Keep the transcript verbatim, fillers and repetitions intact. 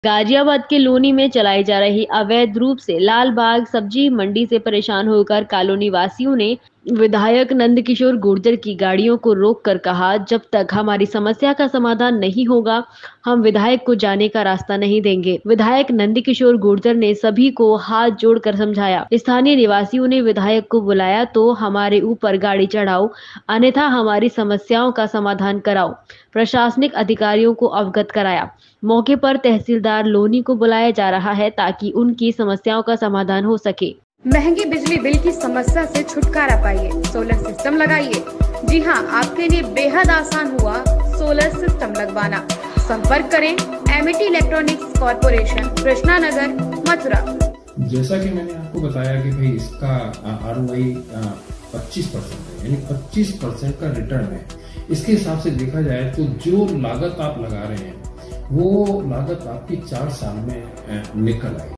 गाजियाबाद के लोनी में चलाई जा रही अवैध रूप से लाल बाग सब्जी मंडी से परेशान होकर कॉलोनी वासियों ने विधायक नंदकिशोर गुर्जर की गाड़ियों को रोककर कहा, जब तक हमारी समस्या का समाधान नहीं होगा हम विधायक को जाने का रास्ता नहीं देंगे। विधायक नंदकिशोर गुर्जर ने सभी को हाथ जोड़कर समझाया। स्थानीय निवासियों ने विधायक को बुलाया तो हमारे ऊपर गाड़ी चढ़ाओ, अन्यथा हमारी समस्याओं का समाधान कराओ। प्रशासनिक अधिकारियों को अवगत कराया। मौके पर तहसीलदार लोनी को बुलाया जा रहा है ताकि उनकी समस्याओं का समाधान हो सके। महंगी बिजली बिल की समस्या से छुटकारा पाइए, सोलर सिस्टम लगाइए। जी हां, आपके लिए बेहद आसान हुआ सोलर सिस्टम लगवाना। संपर्क करें Amity electronics corporation, Krishna Nagar, Mathura. जैसा कि मैंने आपको बताया कि भाई इसका आर ओ आई पच्चीस परसेंट है, यानी पच्चीस परसेंट का रिटर्न है। इसके हिसाब से देखा जाए तो जो लागत आप लगा रहे हैं वो लागत आपकी चार साल में निकल आएगी।